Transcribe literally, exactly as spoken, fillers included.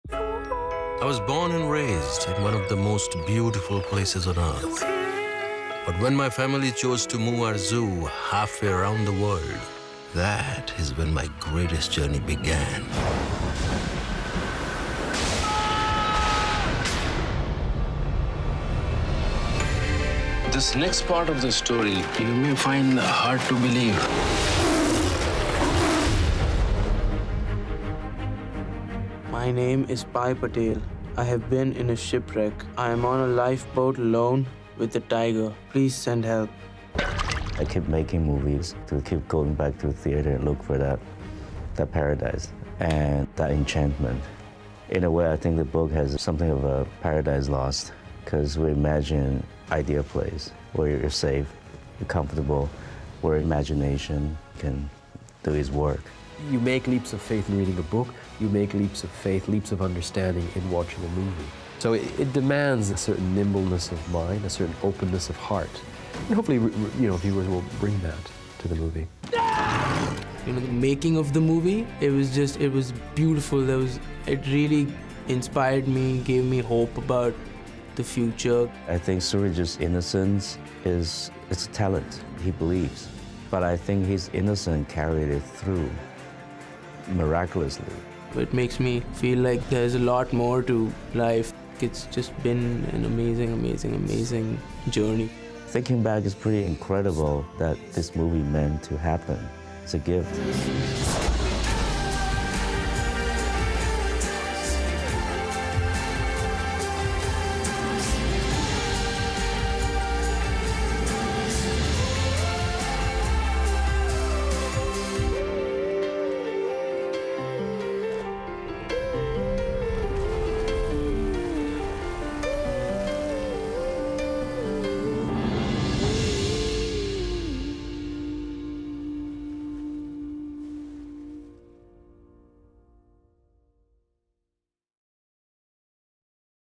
I was born and raised in one of the most beautiful places on earth. But when my family chose to move our zoo halfway around the world, that is when my greatest journey began. This next part of the story, you may find hard to believe. My name is Pai Patel. I have been in a shipwreck. I am on a lifeboat alone with a tiger. Please send help. I keep making movies to keep going back to the theater and look for that, that paradise and that enchantment. In a way, I think the book has something of a paradise lost, because we imagine ideal place where you're safe, you're comfortable, where imagination can do its work. You make leaps of faith in reading a book, you make leaps of faith, leaps of understanding in watching a movie. So it, it demands a certain nimbleness of mind, a certain openness of heart. And hopefully, you know, viewers will bring that to the movie. You know, the making of the movie, it was just, it was beautiful. There was, it really inspired me, gave me hope about the future. I think Suraj's innocence is, it's a talent. He believes. But I think his innocence carried it through miraculously. It makes me feel like there's a lot more to life. It's just been an amazing, amazing, amazing journey. Thinking back, it's pretty incredible that this movie meant to happen. It's a gift.